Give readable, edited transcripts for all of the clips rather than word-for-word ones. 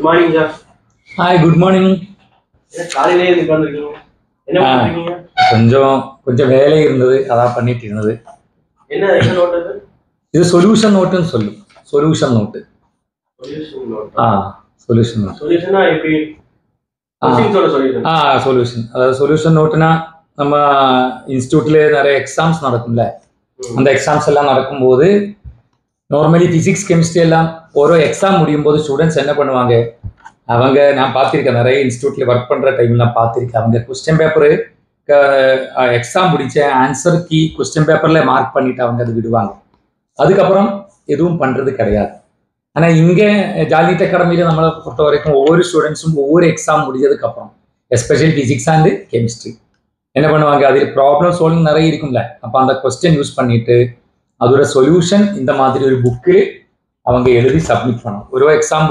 morning, sir. Hi, good morning. காலையிலே உட்கார்ந்திருக்கீங்க. என்ன பண்றீங்க? கொஞ்சம் வேலை இருந்தது, அதான் பண்ணிட்டு இருந்தது. என்ன நோட் இது? இது சொல்யூஷன் நோட்னு சொல்லு. Solution note. Solution note. Solution note. சொல்யூஷனா எப்படி? சொல்யூஷன். சொல்யூஷன். அதாவது சொல்யூஷன் நோட்னா நம்ம இன்ஸ்டிடியூட்ல நிறைய எக்ஸாம்ஸ் நடக்கும்ல. அந்த எக்ஸாம்ஸ் எல்லாம் நடக்கும்போது நார்மலி பிசிக்ஸ் கெமிஸ்ட்ரி எல்லாம் ஒரு எக்ஸாம் முடியும் போது ஸ்டூடெண்ட்ஸ் என்ன பண்ணுவாங்க, அவங்க நான் பார்த்திருக்கேன், நிறைய இன்ஸ்டியூட்ல ஒர்க் பண்ற டைம்ல நான் பார்த்திருக்கேன், அவங்க கொஸ்டின் பேப்பரு எக்ஸாம் முடிச்ச ஆன்சர் கீ கொஸ்டின் பேப்பர்ல மார்க் பண்ணிட்டு அவங்க அது விடுவாங்க. அதுக்கப்புறம் எதுவும் பண்றது கிடையாது. ஆனால் இங்கே JAL NEET அகாடமியில நம்மளை பொறுத்த வரைக்கும் ஒவ்வொரு ஸ்டூடெண்ட்ஸும் ஒவ்வொரு எக்ஸாம் முடிஞ்சதுக்கு அப்புறம் எஸ்பெஷலி பிசிக்ஸ் அண்ட் கெமிஸ்ட்ரி என்ன பண்ணுவாங்க, அதில் ப்ராப்ளம் சால்விங் நிறைய இருக்கும்ல, அப்போ அந்த கொஸ்டின் யூஸ் பண்ணிட்டு அதோட சொல்யூஷன் இந்த மாதிரி ஒரு புக்கு அவங்க எழுதி சப்மிட் பண்ணணும். ஒரு எக்ஸாம்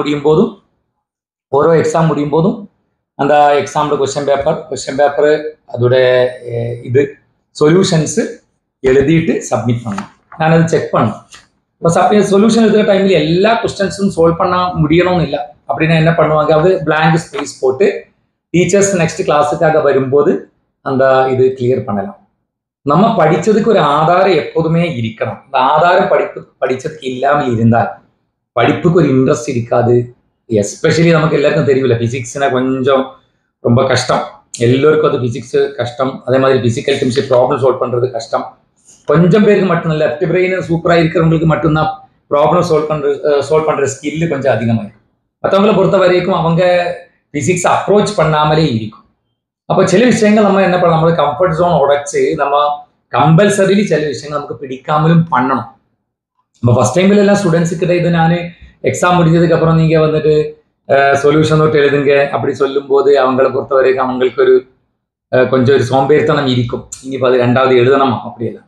முடியும் போதும் அந்த எக்ஸாமோட கொஸ்டின் பேப்பர் அதோட இது சொல்யூஷன்ஸ் எழுதிட்டு சப்மிட் பண்ணணும். நான் அதை செக் பண்ணேன். இப்போ சொல்யூஷன் எழுதுகிற டைமில் எல்லா கொஸ்டின்ஸும் சால்வ் பண்ண முடியணும்னு இல்லை. அப்படின்னா என்ன பண்ணுவாங்க, அது பிளாங்க் ஸ்பேஸ் போட்டு டீச்சர்ஸ் நெக்ஸ்ட் கிளாஸுக்காக வரும்போது அந்த இது கிளியர் பண்ணலாம். நம்ம படித்ததுக்கு ஒரு ஆதாரம் எப்போதுமே இருக்கணும். அந்த ஆதாரம் படித்ததுக்கு இல்லாமல் இருந்தால் படிப்புக்கு ஒரு இன்ட்ரெஸ்ட் இருக்காது. எஸ்பெஷலி நமக்கு எல்லாருக்கும் தெரியல, பிசிக்ஸ்னா கொஞ்சம் ரொம்ப கஷ்டம். எல்லோருக்கும் அது பிசிக்ஸ் கஷ்டம். அதே மாதிரி பிசிக்கல் கெமிஸ்ட்ரி ப்ராப்ளம் சால்வ் பண்ணுறது கஷ்டம். கொஞ்சம் பேருக்கு மட்டும் இல்லை, லெஃப்ட் பிரெயின் சூப்பராக இருக்கிறவங்களுக்கு மட்டும்தான் ப்ராப்ளம் சால்வ் பண்ணுற ஸ்கில்லு கொஞ்சம் அதிகமாக இருக்கும். மற்றவங்களை பொறுத்த வரைக்கும் அவங்க பிசிக்ஸ் அப்ரோச் பண்ணாமலே இருக்கும். அப்போ சில விஷயங்கள் நம்ம என்ன பண்ணலாம், நம்ம கம்ஃபர்ட் ஜோன் உடைச்சு நம்ம கம்பல்சரிலி சில விஷயங்கள் நமக்கு பிடிக்காமலும் பண்ணணும். நம்ம ஃபர்ஸ்ட் டைம்ல எல்லாம் ஸ்டூடெண்ட்ஸு கிட்ட இது நான் எக்ஸாம் முடிஞ்சதுக்கு அப்புறம் நீங்க வந்துட்டு சொல்யூஷன் நோட் எழுதுங்க அப்படி சொல்லும் போது அவங்களை பொறுத்த வரைக்கும் அவங்களுக்கு ஒரு கொஞ்சம் ஒரு சோம்பேறித்தனம் இருக்கும். இனிப்போ அது ரெண்டாவது எழுதணுமா அப்படியெல்லாம்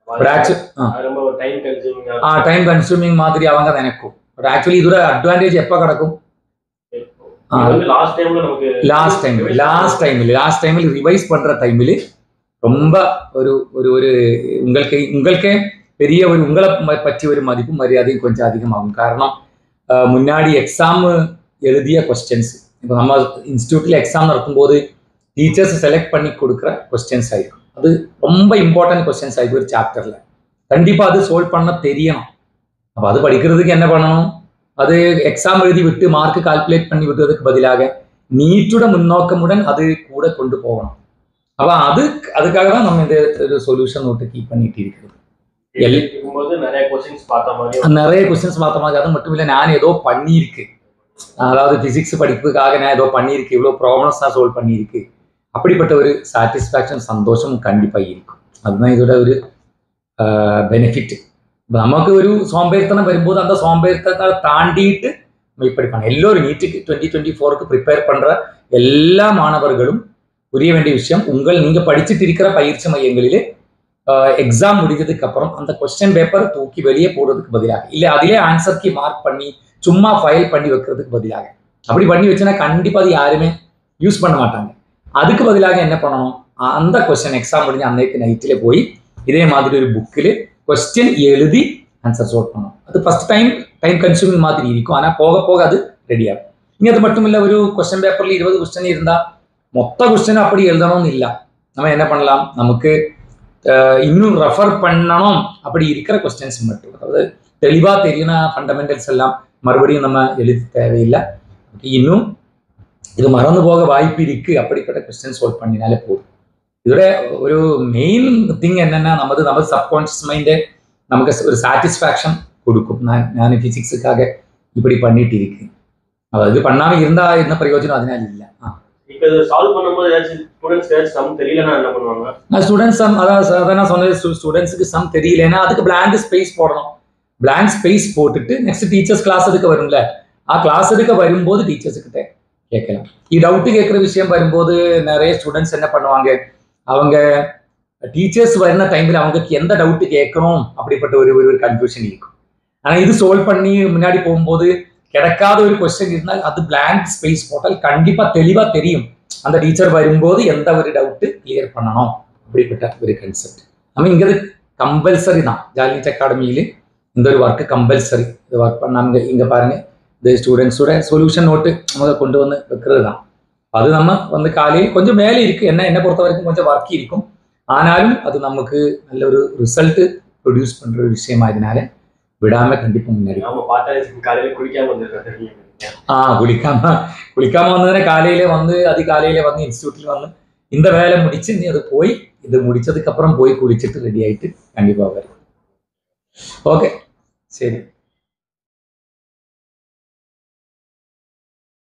டைம் கன்சூமிங் மாதிரி அவங்க நினைக்கும். பட் ஆக்சுவலி இதோட அட்வான்டேஜ் எப்போ கிடக்கும், லாஸ்ட் டைமில் ரிவைஸ் பண்ற டைமில் ரொம்ப ஒரு ஒரு ஒரு உங்களுக்கே பெரிய ஒரு உங்களை பற்றி ஒரு மதிப்பு மரியாதையும் கொஞ்சம் அதிகமாகும். காரணம் முன்னாடி எக்ஸாம் எழுதிய கொஸ்டின்ஸ், இப்போ நம்ம இன்ஸ்டியூட்ல எக்ஸாம் நடத்தும் போது டீச்சர்ஸ் செலக்ட் பண்ணி கொடுக்குற கொஸ்டின்ஸ் ஆயிருக்கும். அது ரொம்ப இம்பார்ட்டன்ட் கொஸ்டின்ஸ் ஆயிருக்கும். ஒரு சாப்டர்ல கண்டிப்பா அது சால்வ் பண்ண தெரியணும். அப்போ அது படிக்கிறதுக்கு என்ன பண்ணணும், அது எக்ஸாம் எழுதி விட்டு மார்க் கால்குலேட் பண்ணி விட்டதுக்கு பதிலாக நீட்டோட முன்னோக்கமுடன் அது கூட கொண்டு போகணும். அப்போ அதுக்காக தான் நம்ம இந்த சொல்யூஷன் நோட்டு கீப் பண்ணிட்டு இருக்கிறது. நிறைய கொஸ்டின்ஸ் பார்த்த மாதிரி. அது மட்டும் இல்லை, நான் ஏதோ பண்ணியிருக்கு, அதாவது பிசிக்ஸ் படிப்புக்காக நான் ஏதோ பண்ணியிருக்கு, இவ்வளோ ப்ராப்ளம்ஸ் நான் சால்வ் பண்ணியிருக்கு, அப்படிப்பட்ட ஒரு சாட்டிஸ்ஃபேக்ஷன் சந்தோஷம் கண்டிப்பாக இருக்கும். அதுதான் இதோட ஒரு பெனிஃபிட். நமக்கு ஒரு சோம்பேறித்தனம் வரும்போது அந்த சோம்பேறித்தனத்தை தாண்டிட்டு நம்ம இப்படி பண்ண எல்லோரும் நீட்டுக்கு 2024 ப்ரிப்பேர் பண்ற எல்லா மாணவர்களும் புரிய வேண்டிய விஷயம், நீங்க படிச்சுட்டு இருக்கிற பயிற்சி மையங்களிலே எக்ஸாம் முடிஞ்சதுக்கு அப்புறம் அந்த கொஸ்டின் பேப்பர் தூக்கி வெளியே போடுறதுக்கு பதிலாக இல்லை அதிலே ஆன்சர் கீ மார்க் பண்ணி சும்மா ஃபைல் பண்ணி வைக்கிறதுக்கு பதிலாக அப்படி பண்ணி வச்சுன்னா கண்டிப்பா அது யாருமே யூஸ் பண்ண மாட்டாங்க. அதுக்கு பதிலாக என்ன பண்ணணும், அந்த கொஸ்டின் எக்ஸாம் முடிஞ்ச அன்னைக்கு நைட்டிலே போய் இதே மாதிரி ஒரு புக்கில் கொஸ்டின் எழுதி ஆன்சர் சால்வ் பண்ணணும். அது ஃபர்ஸ்ட் டைம் கன்சூமிங் மாதிரி இருக்கும். ஆனால் போக போக அது ரெடி ஆகும். இங்கே அது மட்டும் இல்லை, ஒரு கொஸ்டின் பேப்பரில் 20 கொஸ்டின் இருந்தால் மொத்த கொஸ்டின் அப்படி எழுதணும்னு இல்லை. நம்ம என்ன பண்ணலாம், நமக்கு இன்னும் ரெஃபர் பண்ணணும் அப்படி இருக்கிற கொஸ்டின்ஸ் மட்டும், அதாவது தெளிவாக தெரியும்னா ஃபண்டமெண்டல்ஸ் எல்லாம் மறுபடியும் நம்ம எழுதி தேவையில்லை. இன்னும் இது மறந்து போக வாய்ப்பு இருக்கு, அப்படிப்பட்ட கொஸ்டின் சால்வ் பண்ணினாலே போதும். இதோட ஒரு மெயின் திங் என்னன்னா, நமது சப்கான்ஷியஸ் மைண்டு நமக்கு ஒரு சாட்டிஸ்ஃபேக்ஷன் கொடுக்கும். நான் பிசிக்ஸுக்காக இப்படி பண்ணிட்டு இருக்கு, இது பண்ணாம இருந்தா என்ன பிரயோஜனம், அதனால இல்லை. ஸ்டூடெண்ட்ஸுக்கு சம் தெரியலன்னா அதுக்கு பிளாங்க் ஸ்பேஸ் போடணும். பிளாங்க் ஸ்பேஸ் போட்டுட்டு நெக்ஸ்ட் டீச்சர்ஸ் கிளாஸ் எடுக்க வரும்ல, கிளாஸ் எடுக்க வரும்போது டீச்சர்ஸ் கிட்ட கேட்கலாம். டவுட் கேட்குற விஷயம் வரும்போது நிறைய ஸ்டூடெண்ட்ஸ் என்ன பண்ணுவாங்க, அவங்க டீச்சர்ஸ் வருന്ന டைமில் அவங்களுக்கு எந்த டவுட்டு கேட்கணும் அப்படிப்பட்ட ஒரு கன்ஃபியூஷன் இருக்கும். ஆனால் இது சால்வ் பண்ணி முன்னாடி போகும்போது கிடைக்காத ஒரு கொஸ்டின் இருந்தால் அது பிளாங்க் ஸ்பேஸ் போட்டால் கண்டிப்பாக தெளிவாக தெரியும் அந்த டீச்சர் வரும்போது எந்த ஒரு டவுட்டு கிளியர் பண்ணணும் அப்படிப்பட்ட ஒரு கன்செப்ட். நம்ம இங்கே கம்பல்சரி தான். JAL NEET அகாடமியில் இந்த ஒரு ஒர்க்கு கம்பல்சரி. இது ஒர்க் பண்ணாங்க. இங்கே பாருங்க, இது ஸ்டூடெண்ட்ஸோட சொல்யூஷன் நோட்டு நம்ம கொண்டு வந்து வைக்கிறது தான். அது நம்ம வந்து காலையில் கொஞ்சம் வேலை இருக்கு, என்னை பொறுத்த வரைக்கும் கொஞ்சம் ஒர்க் இருக்கும். ஆனாலும் அது நமக்கு நல்ல ஒரு ரிசல்ட் ப்ரொடியூஸ் பண்ற ஒரு விஷயமா இதனால விடாம கண்டிப்பா முன்னாடி. குளிக்காம வந்ததுன்னா காலையில வந்து அதிகாலையில வந்து இன்ஸ்டியூட்ல வந்து இந்த வேலை முடிச்சு நீ அது போய் இது முடிச்சதுக்கு அப்புறம் போய் குளிச்சுட்டு ரெடி ஆயிட்டு கண்டிப்பா வரும். ஓகே, சரி.